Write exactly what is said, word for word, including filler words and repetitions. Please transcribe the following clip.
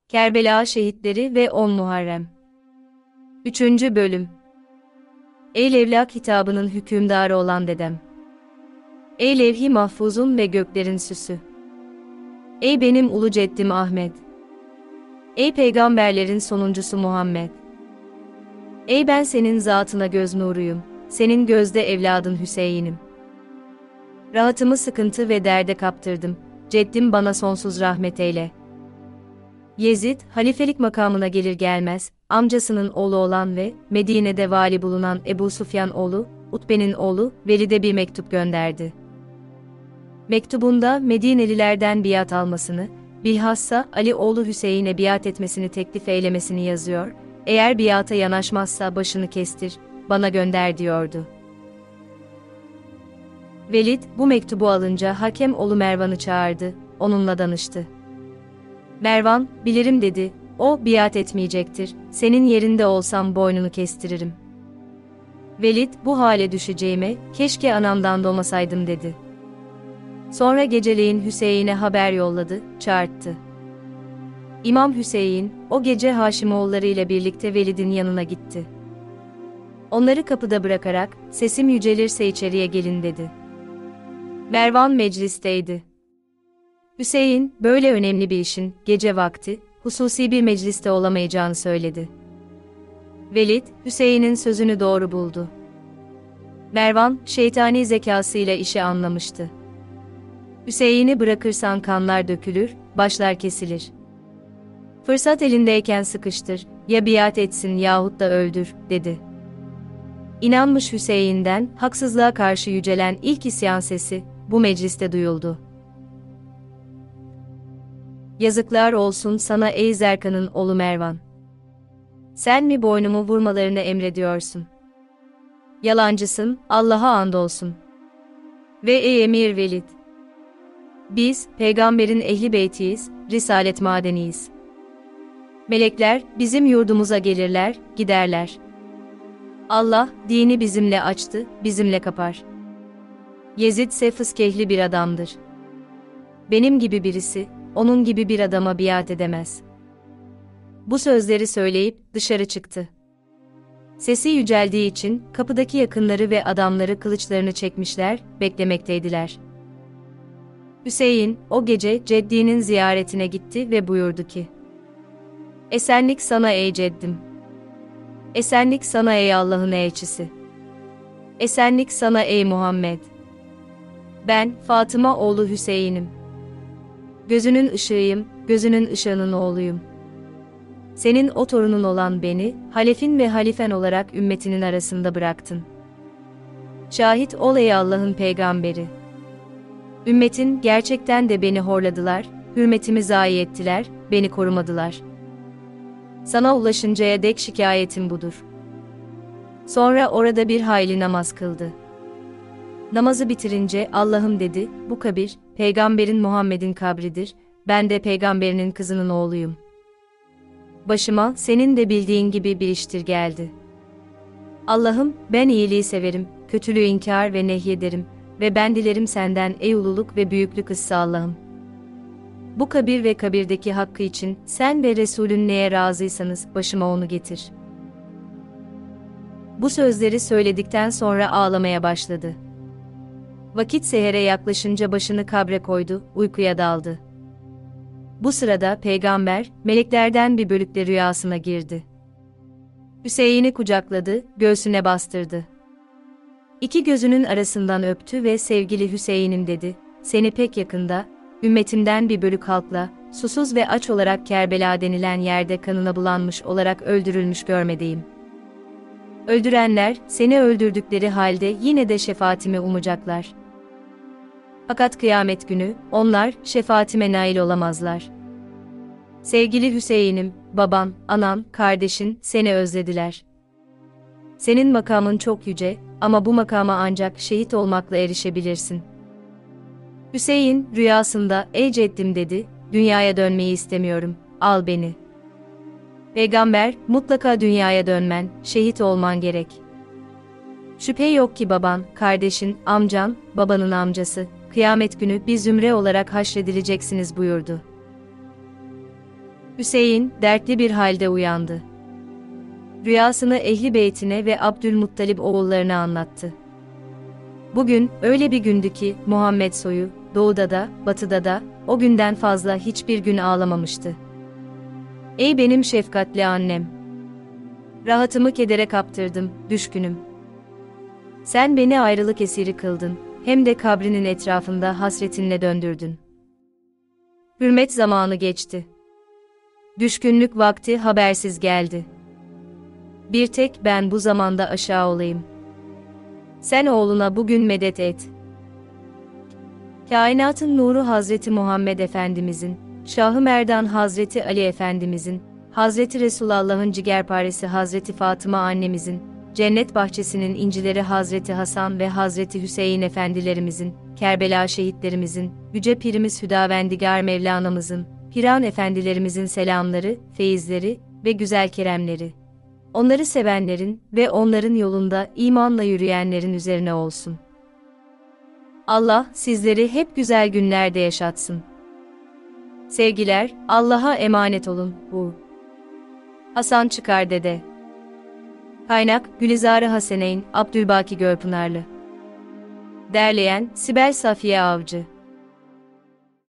Kerbela Şehitleri ve on Muharrem. üçüncü Bölüm. Ey Levlak hitabının hükümdarı olan dedem. Ey levh-i mahfuzun ve göklerin süsü. Ey benim ulu ceddim Ahmet. Ey peygamberlerin sonuncusu Muhammed. Ey ben senin zatına göz nuruyum, senin gözde evladın Hüseyin'im. Rahatımı sıkıntı ve derde kaptırdım, ceddim bana sonsuz rahmet eyle. Yezid, halifelik makamına gelir gelmez, amcasının oğlu olan ve Medine'de vali bulunan Ebu Sufyan oğlu, Utbe'nin oğlu, Velid'e bir mektup gönderdi. Mektubunda Medinelilerden biat almasını, bilhassa Ali oğlu Hüseyin'e biat etmesini teklif eylemesini yazıyor, eğer biata yanaşmazsa başını kestir, bana gönder diyordu. Velid, bu mektubu alınca Hakem oğlu Mervan'ı çağırdı, onunla danıştı. Mervan, bilirim dedi, o biat etmeyecektir, senin yerinde olsam boynunu kestiririm. Velid, bu hale düşeceğime, keşke anamdan doğmasaydım dedi. Sonra geceleyin Hüseyin'e haber yolladı, çağırttı. İmam Hüseyin, o gece Haşimoğulları ile birlikte Velid'in yanına gitti. Onları kapıda bırakarak, sesim yücelirse içeriye gelin dedi. Mervan meclisteydi. Hüseyin, böyle önemli bir işin, gece vakti, hususi bir mecliste olamayacağını söyledi. Velid, Hüseyin'in sözünü doğru buldu. Mervan, şeytani zekasıyla işi anlamıştı. Hüseyin'i bırakırsan kanlar dökülür, başlar kesilir. Fırsat elindeyken sıkıştır, ya biat etsin yahut da öldür, dedi. İnanmış Hüseyin'den, haksızlığa karşı yücelen ilk isyan sesi, bu mecliste duyuldu. Yazıklar olsun sana ey Zerkan'ın oğlu Mervan. Sen mi boynumu vurmalarını emrediyorsun? Yalancısın, Allah'a andolsun. Ve ey Emir Velid! Biz, peygamberin ehli beytiyiz, risalet madeniyiz. Melekler, bizim yurdumuza gelirler, giderler. Allah, dini bizimle açtı, bizimle kapar. Yezid ise fıskehli bir adamdır. Benim gibi birisi, onun gibi bir adama biat edemez. Bu sözleri söyleyip dışarı çıktı. Sesi yüceldiği için kapıdaki yakınları ve adamları kılıçlarını çekmişler, beklemekteydiler. Hüseyin, o gece ceddinin ziyaretine gitti ve buyurdu ki: Esenlik sana ey ceddim. Esenlik sana ey Allah'ın elçisi. Esenlik sana ey Muhammed. Ben, Fatıma oğlu Hüseyin'im. Gözünün ışığıyım, gözünün ışığının oğluyum. Senin o torunun olan beni, halefin ve halifen olarak ümmetinin arasında bıraktın. Şahit ol ey Allah'ın peygamberi. Ümmetin gerçekten de beni horladılar, hürmetimi zayi ettiler, beni korumadılar. Sana ulaşıncaya dek şikayetim budur. Sonra orada bir hayli namaz kıldı. Namazı bitirince Allah'ım dedi, bu kabir, peygamberin Muhammed'in kabridir, ben de peygamberinin kızının oğluyum. Başıma senin de bildiğin gibi bir iştir geldi. Allah'ım, ben iyiliği severim, kötülüğü inkar ve nehyederim ve ben dilerim senden ey ululuk ve büyüklük ıssa Allah'ım. Bu kabir ve kabirdeki hakkı için sen ve Resulün neye razıysanız başıma onu getir. Bu sözleri söyledikten sonra ağlamaya başladı. Vakit sehere yaklaşınca başını kabre koydu, uykuya daldı. Bu sırada peygamber, meleklerden bir bölükle rüyasına girdi. Hüseyin'i kucakladı, göğsüne bastırdı. İki gözünün arasından öptü ve sevgili Hüseyin'im dedi, seni pek yakında, ümmetimden bir bölük halkla, susuz ve aç olarak Kerbela denilen yerde kanına bulanmış olarak öldürülmüş görmediğim. Öldürenler, seni öldürdükleri halde yine de şefaatimi umacaklar. Fakat kıyamet günü, onlar, şefaatime nail olamazlar. Sevgili Hüseyin'im, baban, anan, kardeşin, seni özlediler. Senin makamın çok yüce, ama bu makama ancak şehit olmakla erişebilirsin. Hüseyin, rüyasında, ey ceddim dedi, dünyaya dönmeyi istemiyorum, al beni. Peygamber, mutlaka dünyaya dönmen, şehit olman gerek. Şüphe yok ki baban, kardeşin, amcan, babanın amcası, kıyamet günü bir zümre olarak haşredileceksiniz buyurdu. Hüseyin, dertli bir halde uyandı. Rüyasını Ehli Beytine ve Abdülmuttalip oğullarına anlattı. Bugün, öyle bir gündü ki, Muhammed soyu, doğuda da, batıda da, o günden fazla hiçbir gün ağlamamıştı. Ey benim şefkatli annem! Rahatımı kedere kaptırdım, düşkünüm. Sen beni ayrılık esiri kıldın, hem de kabrinin etrafında hasretinle döndürdün. Hürmet zamanı geçti. Düşkünlük vakti habersiz geldi. Bir tek ben bu zamanda aşağı olayım. Sen oğluna bugün medet et. Kainatın nuru Hazreti Muhammed Efendimizin, Şahı Merdan Hazreti Ali Efendimizin, Hazreti Resulullah'ın cigerparesi Hazreti Fatıma annemizin, cennet bahçesinin incileri Hazreti Hasan ve Hazreti Hüseyin efendilerimizin, Kerbela şehitlerimizin, Yüce Pirimiz Hüdavendigar Mevlana'mızın, Piran efendilerimizin selamları, feyizleri ve güzel keremleri. Onları sevenlerin ve onların yolunda imanla yürüyenlerin üzerine olsun. Allah sizleri hep güzel günlerde yaşatsın. Sevgiler, Allah'a emanet olun. Bu Hasan Çıkar Dede. Kaynak, Gülizar-ı Haseneyn, Abdülbaki Gölpınarlı. Derleyen, Sibel Safiye Avcı.